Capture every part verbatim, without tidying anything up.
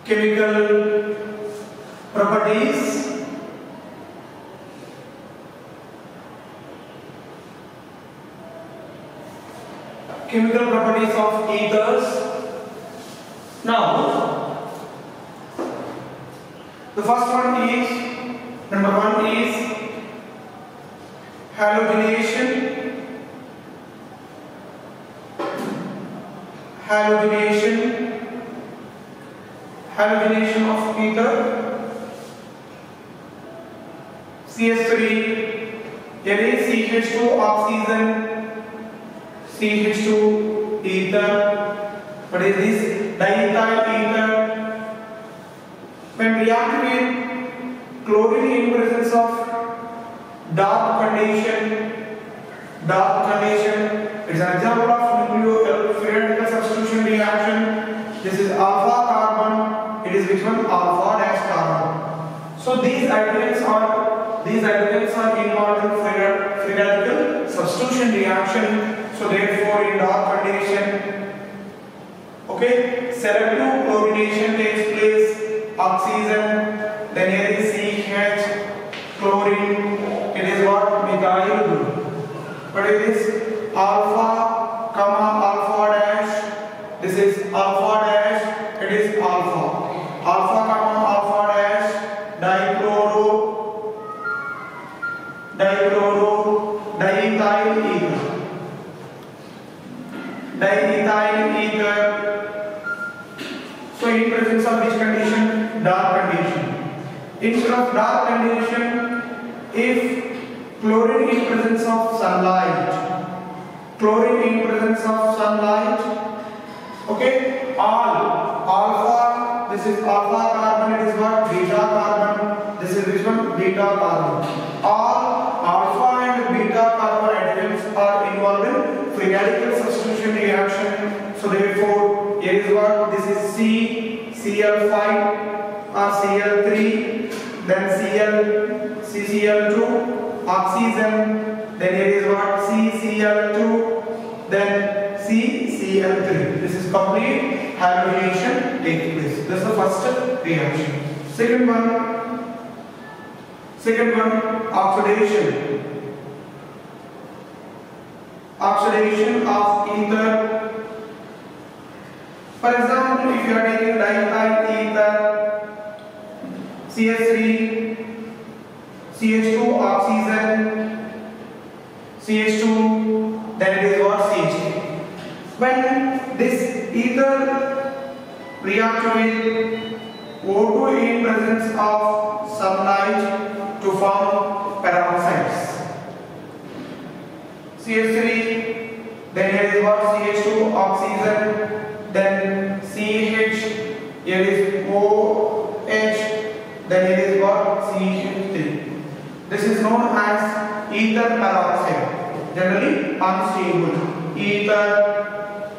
chemical properties. Chemical properties of ethers. Now, the first one is, number one is halogenation. Halogenation. Halogenation of ether. C H three, that is C H two oxygen, C H two ether. What is this? Diethyl ether. When react with chlorine in presence of dark condition, dark condition, it is an example of nucleophilic substitution reaction. This is alpha carbon. It is which one? Alpha dash carbon. So these hydrogens are these hydrogens are involved in free radical substitution reaction. So therefore, in dark condition, okay, selective chlorination takes place. Oxygen, then here is C H, chlorine. It is what? Methyl group. What is this? Alpha, comma alpha dash. This is alpha dash. It is alpha. Alpha, comma alpha dash. Dichloro, dichloro, diethyl ether. Diethyl ether. So in presence of which condition? Dark condition. Instead of dark condition, if chlorine in presence of sunlight, chlorine in presence of sunlight, okay, all alpha, this is alpha carbon, it is what? Beta carbon. This is which one? Beta carbon. All alpha and beta carbon hydrogens are involved in free radical substitution reaction. So therefore, here is what? This is C, C L five or C L three, then Cl, C C L two, oxygen, then here is what? C C L two, then C C L three. This is complete halogenation takes place. This is the first reaction. Second one, second one, oxidation. Oxidation of ether. For example, if you are taking diethyl ether, C H three, C H two oxygen, C H two, then it is what? C H two. When this ether reacts with O two in presence of sunlight to form peroxides, C H three, then here is what? C H two oxygen, then C H, here is O H, then here is what? C H three. This is known as ether peroxide, generally unstable. Ether,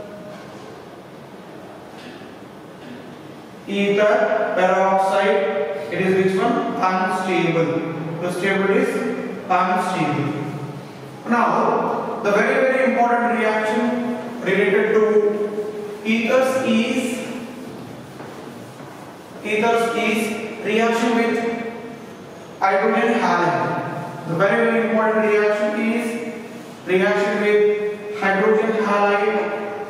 ether peroxide, it is which one? Unstable. The stable is unstable. Now, the very very important reaction related to ethers is ethers is reaction with hydrogen halide. The very very important reaction is reaction with hydrogen halide.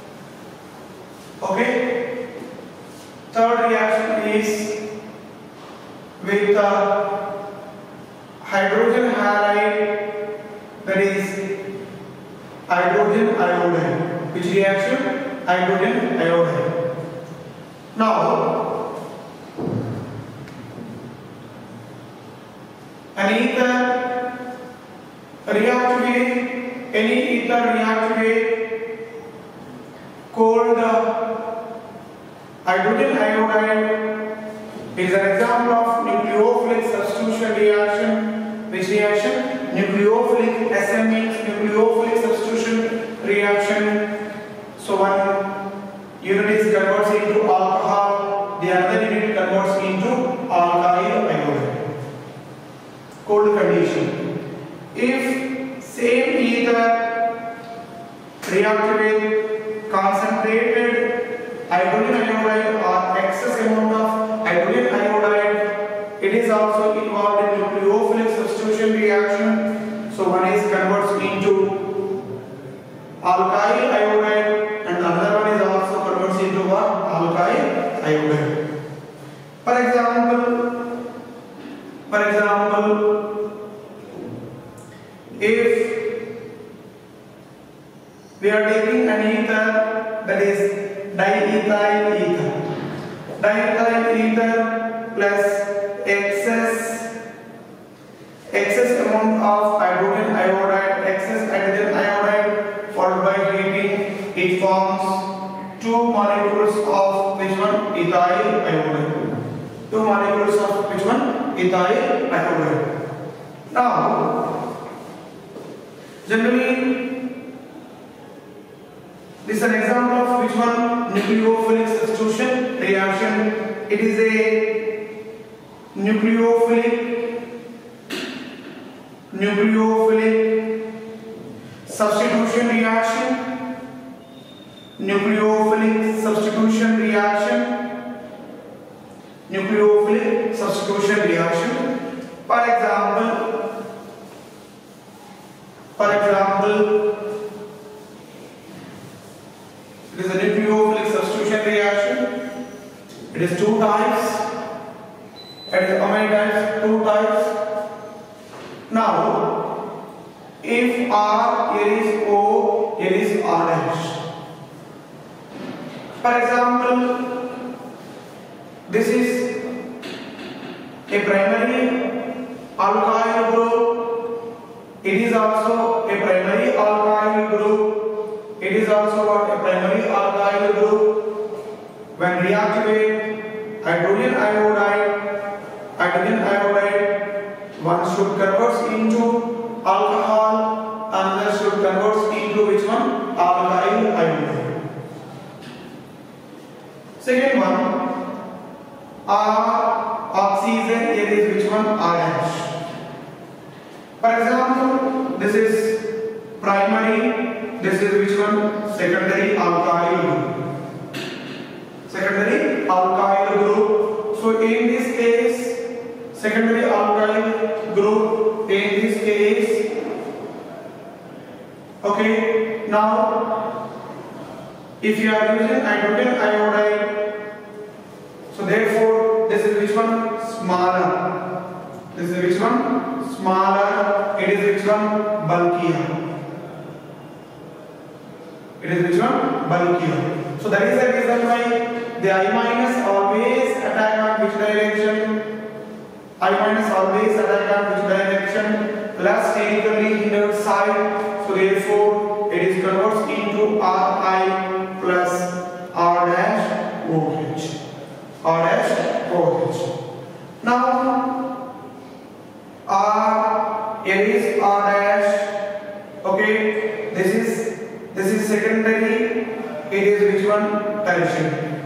Okay. Third reaction is with uh, hydrogen halide, that is hydrogen iodide. Which reaction? Hydrogen iodide. Now, an ether react with any ether react with cold hydrogen iodide is an example of nucleophilic substitution reaction. Which reaction? Nucleophilic, S M means nucleophilic substitution reaction. So one unit is converts into alcohol, the other unit converts into alkyl iodide. Cold condition. If same ether react with concentrated hydrogen iodide or excess amount of hydrogen iodide. It is also involved in nucleophilic substitution reaction. So one is converts into alkyl iodide and the other one is also converts into what? Alkyl iodide. For example, for example, if we are taking an ether, that is diethyl ether. Diethyl ether plus excess excess amount of hydrogen iodide, excess hydrogen iodide followed by heating, it forms two molecules of which one? Ethyl iodide. Two molecules of which one? Ethyl iodide. Now, generally, this is an example of which one? Nucleophilic substitution reaction. It is a nucleophilic nucleophilic substitution reaction. Nucleophilic substitution reaction. Nucleophilic substitution reaction. For example, for example, it is a nucleophilic substitution reaction. It is two types. It is how many types? Two types. Now, if R, here is O, here is R dash. For example, this is a primary alkyl group. It is also a primary alkyl group. It is also what? A primary alkyl group. When reactivate hydrogen iodide, hydrogen iodide, one should convert into alcohol, another should convert into which one? Alkyl iodide. Second one, R oxygen, here is which one? R dash. For example, this is primary, this is which one? Secondary alkyl group. Secondary alkyl group. So in this case, secondary alkyl group, in this case, okay, now if you are using hydrogen iodide, so therefore this is which one? Smaller. This is which one? Smaller. It is which one? Bulkier. It is which one? Bulkier. So that is the reason why the I minus always attack on which direction? I minus always attack on which direction? Less statically hindered side. So therefore it is converts into Ri plus R dash OH. R dash OH. Now R, here is R dash. Okay, this is this is secondary. It is which one? Tertiary.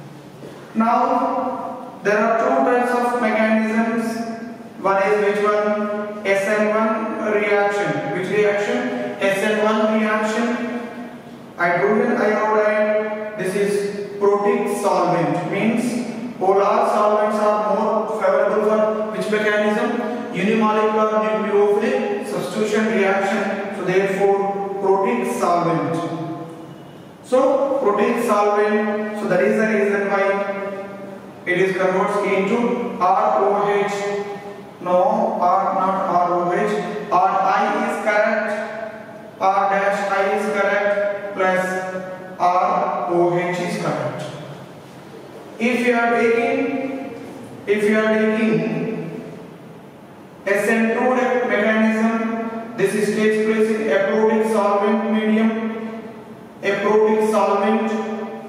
Now there are two types of mechanisms. One is which one? S N one reaction. Which reaction? S N one reaction. Hydrogen iodide. This is protic solvent. Means polar solvents are more favorable for which mechanism? Unimolecular nucleophilic substitution reaction. So therefore protic solvent. So protic solvent. So that is the reason why it is converts into R O H. No, R not R O H. R I is correct. R dash I is correct. Plus R O H is correct. If you are taking, if you are taking S N two mechanism, this is takes place in aprotic solvent medium. Aprotic solvent.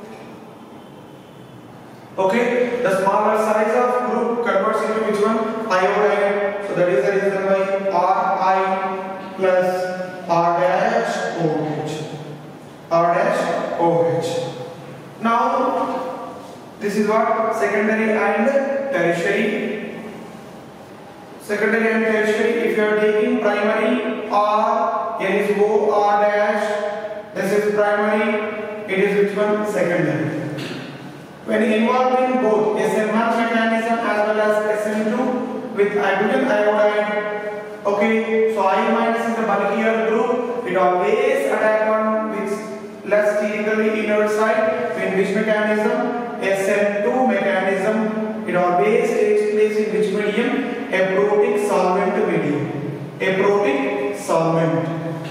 Okay, the smaller size of group converts into which one? Iodide. So that is the reason why R I plus R dash OH. R dash OH. Now this is what? Secondary and tertiary. Secondary and tertiary. If you are taking primary R, here is O R dash. This is primary. It is which one? Secondary. When involving both S N one mechanism as well as S N two with hydrogen iodide, okay, so I minus is the bulkier group, it always attack on which less sterically inert side. In which mechanism? S N two mechanism. It always takes place in which medium? A protic solvent medium. A protic solvent.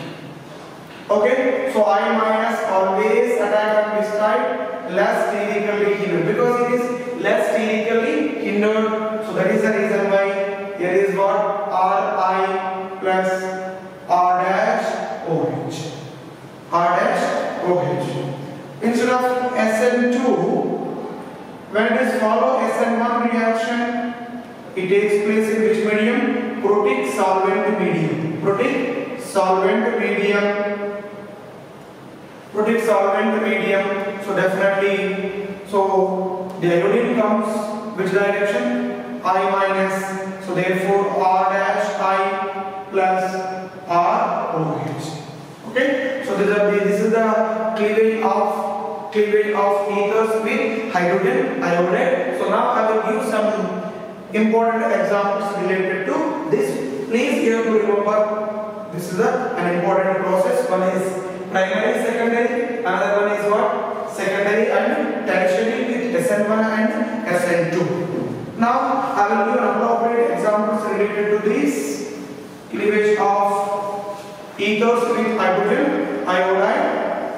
Okay, so I minus always attack on which side? Less sterically hindered, because it is less sterically hindered. So that is the reason why here is what? R I plus R dash OH. R dash OH. Instead of S N two, when it is follow S N one reaction, it takes place in which medium? Protic solvent medium. Protic solvent medium. Protic solvent medium. So definitely, so the iodine comes which direction? I minus. So therefore R dash I plus R OH. Okay. So this is the, this is the cleavage of cleavage of ethers with hydrogen iodide. So now I will give some important examples related to this. Please here to remember this is a, an important process. One is primary, secondary. Another one is what? Secondary and tertiary with S N one and S N two. Now I will give appropriate examples related to this cleavage of ethers with hydrogen iodide.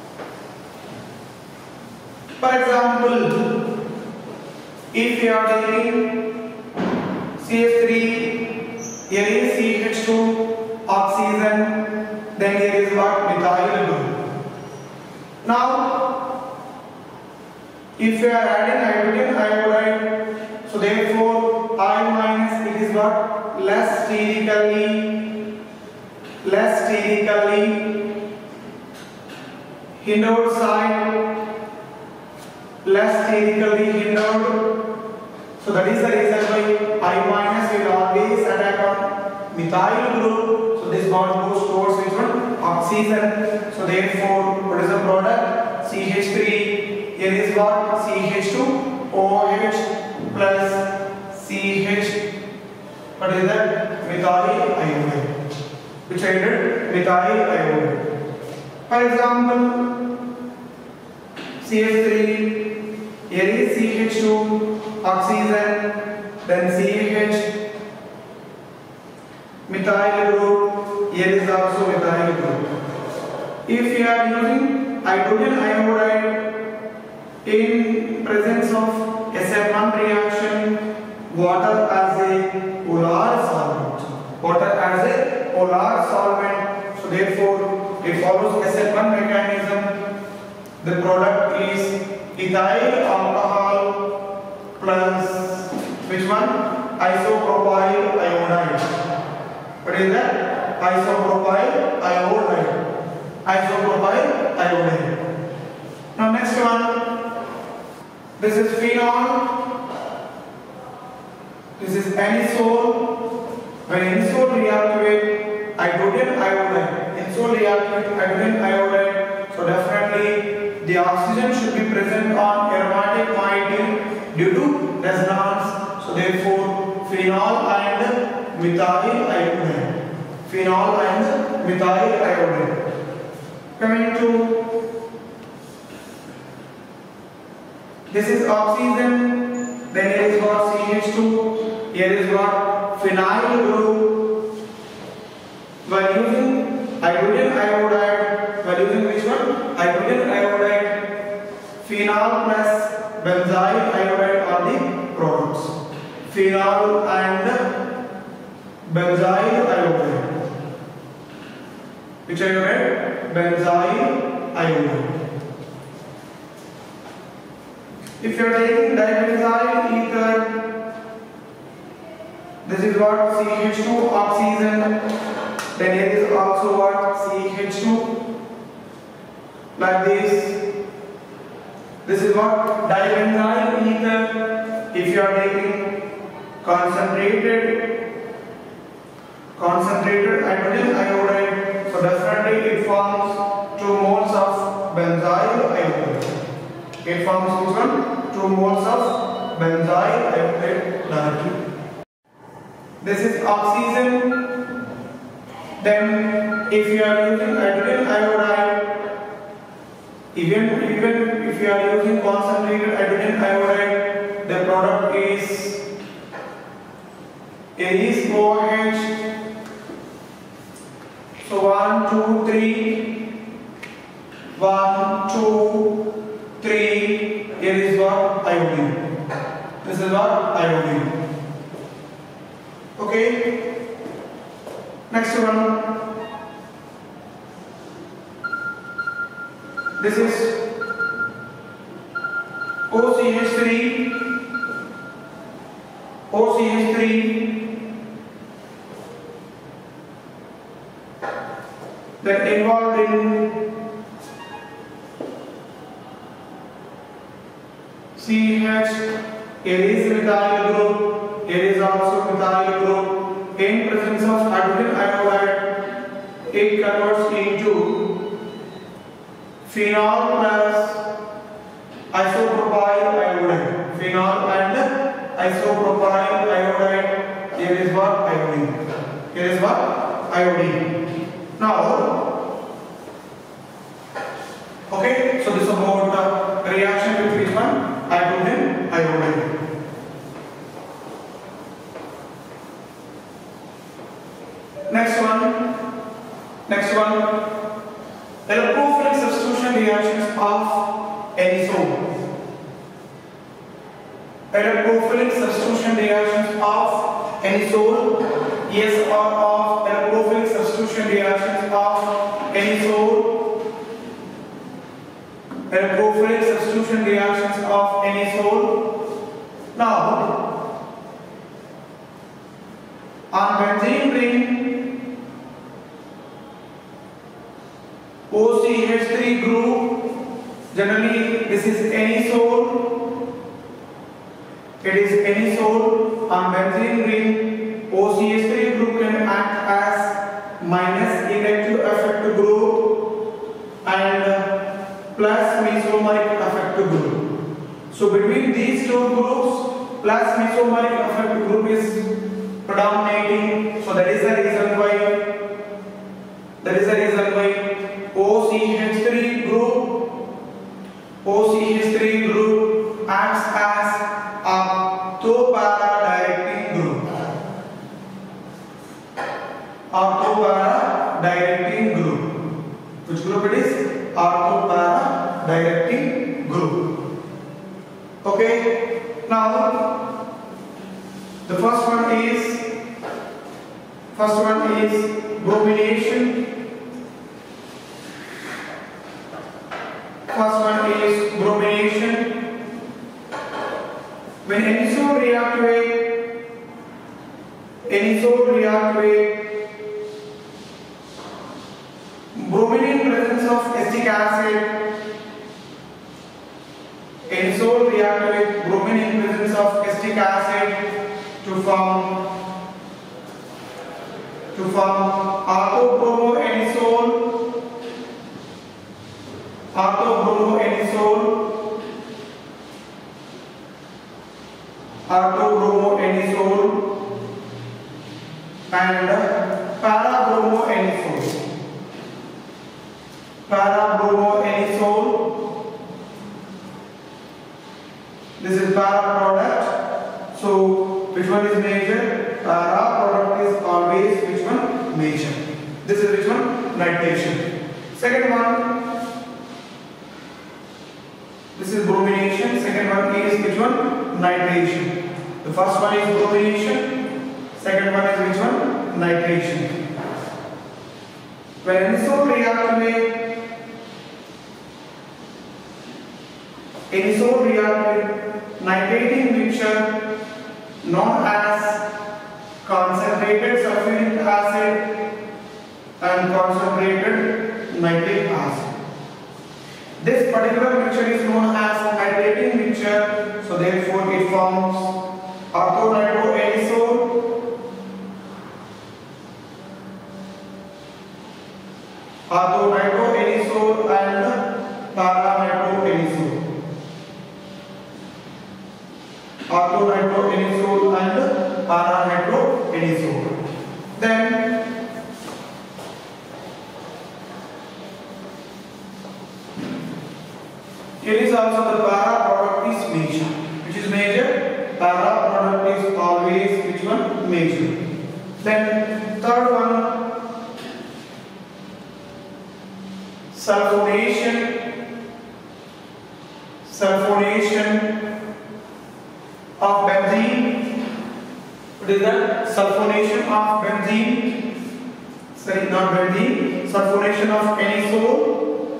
For example, if you are taking C H three, here is C H two, oxygen, then here is what? Methyl group. Now, if you are adding hydrogen iodide, so therefore I minus it is what? Less sterically, less sterically hindered side, less sterically hindered. So that is the reason why I minus will always attack on methyl group. So this bond goes towards which one? Oxygen. So therefore, what is the product? C H three. Here is what? C H two O H plus C H. What is that? Methyl iodide. Which I did? Methyl iodide. For example, C H three. Here is C H two, oxygen, then C H, methyl group. Here is also methyl group. If you are using hydrogen iodide in presence of S N one reaction, water as a polar solvent. Water as a polar solvent. So therefore, it follows S N one mechanism. The product is ethyl alcohol plus which one? Isopropyl iodide. What is that? Isopropyl iodide. Isopropyl iodide. Now next one. This is phenol. This is anisole. When anisole react with hydrogen iodide, anisole react with hydrogen iodide. So definitely the oxygen should be present on aromatic moiety due to resonance. So therefore, phenol and methyl iodide. Phenol and methyl iodide. Coming to this is oxygen. Then here is what? C H two. Here is what? Phenyl group. While using hydrogen iodide, while using which one? Hydrogen iodide. Phenol plus benzyl iodide are the products. Phenol and benzyl iodide. Which iodide? Benzyl iodide. If you are taking dibenzyl ether, this is what? C H two oxygen. Then here is also what? C H two. Like this. This is what? Dibenzyl ether. If you are taking concentrated concentrated hydrogen iodide, so definitely it forms two moles of benzyl iodide. It forms which one? two moles of benzyl iodide directly. This is oxygen. Then if you are using hydrogen iodide, even even if you are using concentrated hydrogen iodide, the product is is OH. So one, two, three, one, two, three. Here is what iodine. This is what iodine. Okay. Next one. This is O C H three. O C H three. That involved in C H. Here is methyl group. Here is also methyl group. In presence of hydrogen iodide, it converts into phenol plus isopropyl iodide. Phenol and isopropyl iodide. Here is what iodine. Here is what iodine. Now, okay. So this is about the reaction with which one? Hydrogen iodide. Next one. Next one. Electrophilic substitution reactions of any sort. Electrophilic substitution reactions of any sort. Yes or of electrophilic substitution reactions of any sort. Electrophilic substitution reactions of any sort. Now, on benzene ring, O C H three group, generally this is any sort. It is any sort. On benzene ring, O C H three group can act as minus electro effective group and plus mesomeric effective group. So between these two groups, plus mesomeric effective group is predominating. So that is the reason why. That is the reason why O C H three group, O C H three group acts as a orthopara directing group. Orthopara directing group. Which group it is? Orthopara directing group. Okay. Now the first one is first one is bromination. First one is bromination. When any salt react with any salt react with bromine in presence of acetic acid, any salt react with bromine in presence of acetic acid to form to form orthobromoanisole. Orthobromoanisole, orthobromoanisole and parabromoanisole. Parabromoanisole. This is para product. So which one is major? Para product is always which one? Major. This is which one? Nitration. Second one. This is bromination. Second one is which one? Nitration. The first one is bromination. Second one is which one? Nitration. When anisole react with anisole react with nitrating mixture known as concentrated sulfuric acid and concentrated nitric acid. This particular mixture is known as nitrating mixture, so therefore it forms orthonitroanisole, orthonitroanisole and paranitroanisole. orthohydroanisole and parahydroanisole. Then here is also the para product is major. Which is major? Para product is always which one? Major. Then third one, sulfonation, sulfonation of benzene. What is that? Sulfonation of benzene. Sorry, not benzene. Sulfonation of anisole.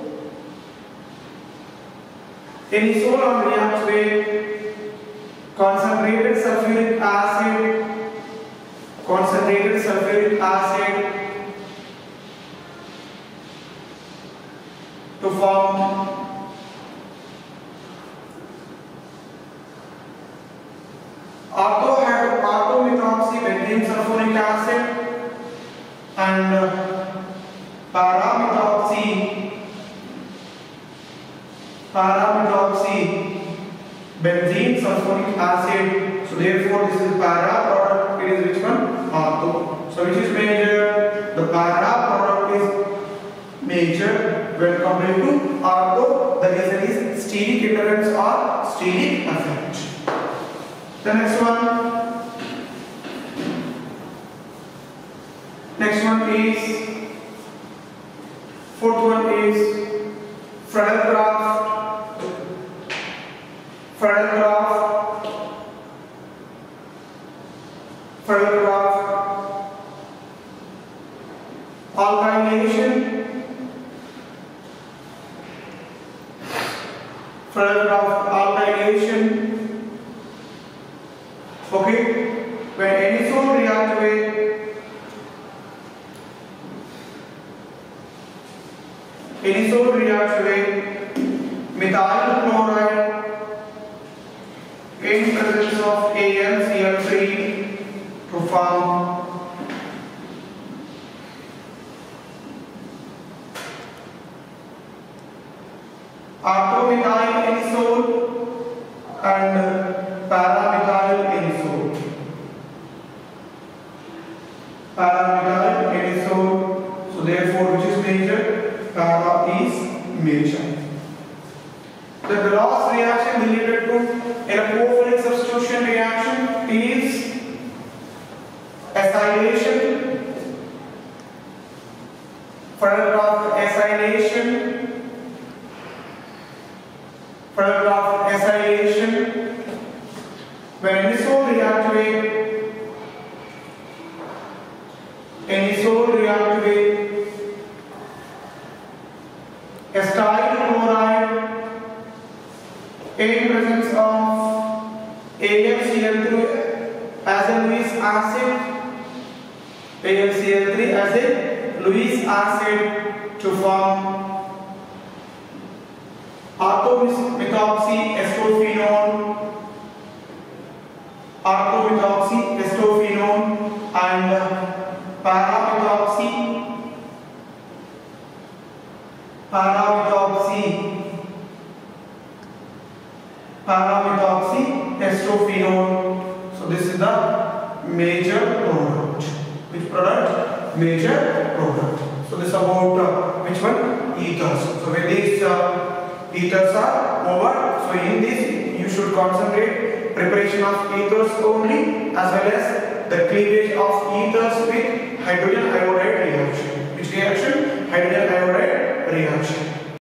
Anisole on reacts with concentrated sulfuric acid. Concentrated sulfuric acid to form orthomethoxybenzene sulfonic acid and paramethoxy paramethoxy benzene sulfonic acid. So therefore this is para product. It is which one? Ortho. So which is major? The para product is major when compared to ortho. The reason is steric interference or steric effect. The next one. Next one is fourth one is Friedel-Crafts. Friedel-Crafts. Friedel-Crafts. Alkylation. Friedel-Crafts alkylation. Okay. When anisole react with anisole reacts with methyl chloride in presence of A L C l three to form orthomethyl anisole and paramethyl anisole. Paramethyl anisole. So therefore, which is major? Para is major. The gross reaction related to electrophilic substitution reaction is acylation. Friedel-Crafts acylation. Friedel-Crafts acylation. When anisole react with anisole react with acyl chloride in presence of A L C l three as a Lewis acid, A L C l three as a Lewis acid to form orthomethoxy estophenone, orthomethoxy estophenone and paramethoxy, paramethoxy, paramethoxy estophenone. So this is the major product. Which product? Major product. So this is about uh, which one? Ethers. So when these uh, ethers are over, so in this you should concentrate preparation of ethers only as well as the cleavage of